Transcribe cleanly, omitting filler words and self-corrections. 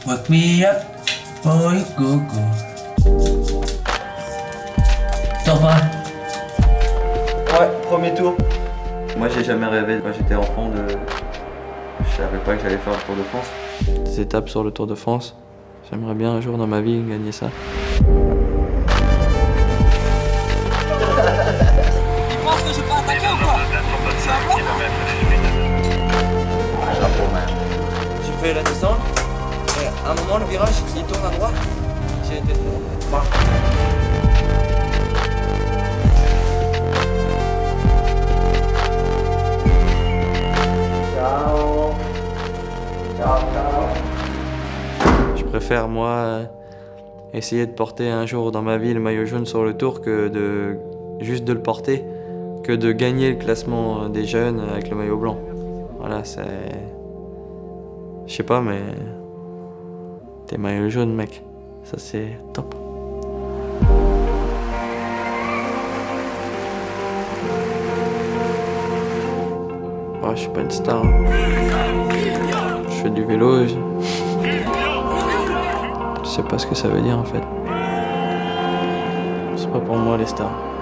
Wake me up, boy, go go. Top, hein? Ouais, premier tour. Moi j'ai jamais rêvé quand j'étais enfant de... Je savais pas que j'allais faire le Tour de France. Des étapes sur le Tour de France. J'aimerais bien un jour dans ma vie gagner ça. Il pense que je peux attaquer ou quoi? C'est un blanc? J'ai fait la descente et à un moment le virage il tourne à droite. J'ai été droit. Je préfère moi essayer de porter un jour dans ma vie le maillot jaune sur le Tour que de juste de le porter, que de gagner le classement des jeunes avec le maillot blanc. Voilà, c'est... Je sais pas, mais... T'es maillot jaune, mec. Ça, c'est top. Ouais, je suis pas une star. Je fais du vélo. Je sais pas ce que ça veut dire, en fait. C'est pas pour moi, les stars.